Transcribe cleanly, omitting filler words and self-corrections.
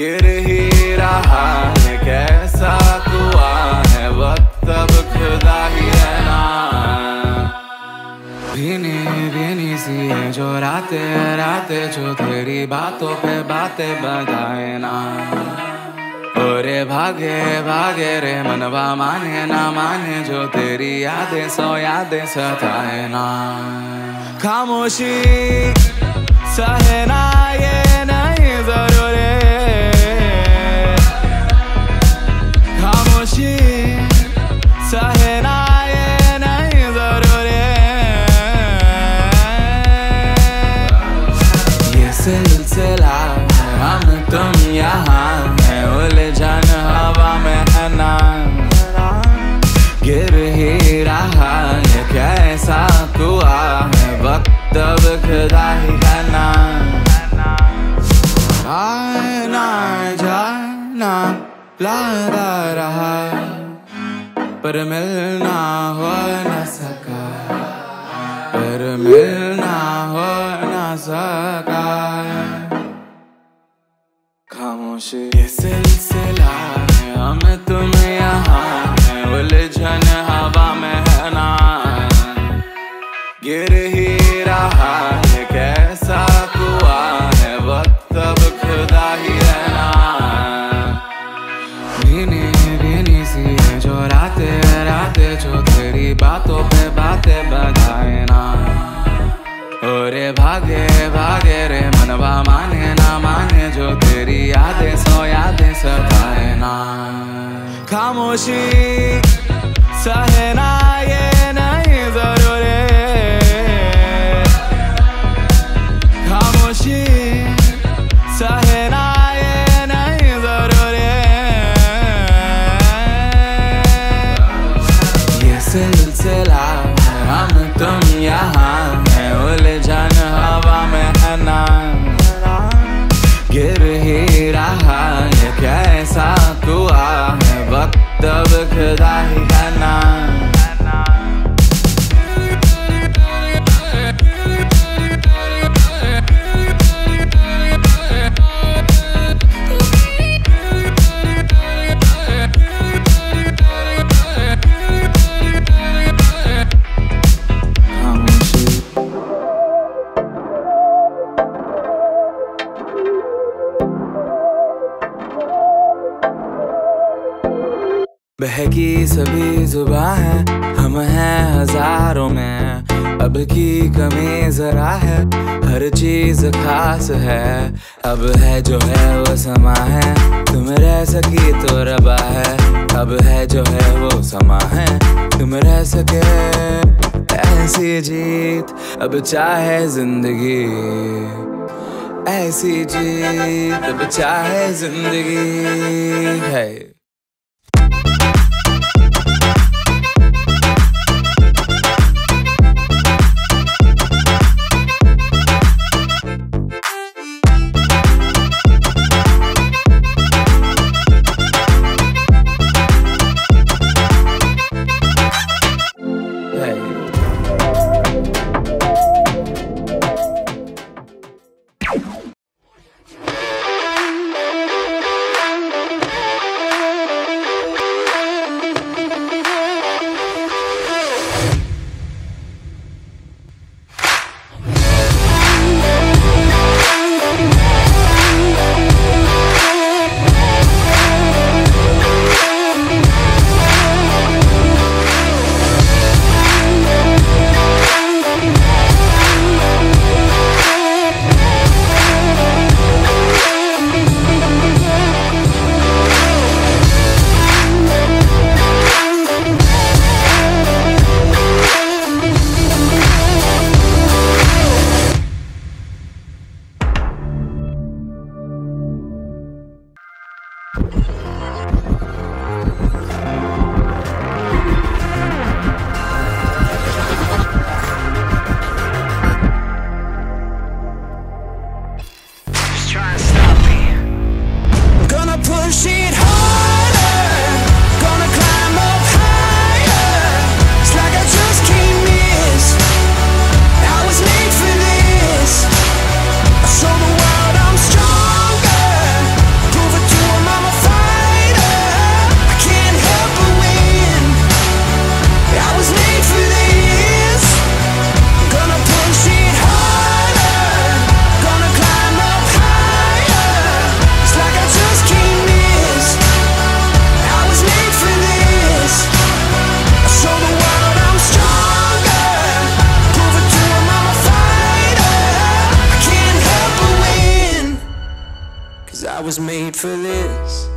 गिर ही रहा है, कैसा कुआ है वक्त, अब खुदा ही रहना। भीनी भीनी सी है जो रातें रातें, जो तेरी बातों पे बातें बताए ना। ओरे भागे भागे रे मनवा, माने ना माने जो तेरी यादें सौ यादें सताए ना। खामोशी सहना ये नहीं जरूरी, खामोशी सहना ये नहीं जरूरी। ये सिलसिला हम तुम यहाँ है, उलझन हवा में है ना। गिर ही रहा है, कैसा कुआ है वक्त, अब खुदा ही है ना। आना जाना लगा रहा, पर मिलना हो न सका, पर मिलना हो न सका। खामोशी ये सिलसिला है, हम तुम यहाँ है, उलझन हवा में है ना। गिर ही रहा है, कैसा कुआ है वक्त, अब खुदा ही रहना। भीनी भीनी सी है जो रातें रातें, जो तेरी बातों पे बातें बताए ना। ओरे भागे भागे रे मनवा, माने ना माने जो तेरी यादें सौ यादें सताए ना। खामोशी सहना ये नहीं जरूरी, खामोशी सहना ये नहीं जरूरी। ये सिलसिला हम तुम यहाँ है, उलझन हवा में है ना। गिर ही रहा है, कैसा कुआ है वक्त, अब खुदा ही है ना। बहकी सभी जुबां है, हम हैं हजारों में, अब की कमी जरा है, हर चीज खास है। अब है जो है वो समा है, तुम रह सकी तो रबा है। अब है जो है वो समा है, तुम रह सके ऐसी जीत, अब चाहे जिंदगी ऐसी जीत, अब चाहे जिंदगी है। need for this.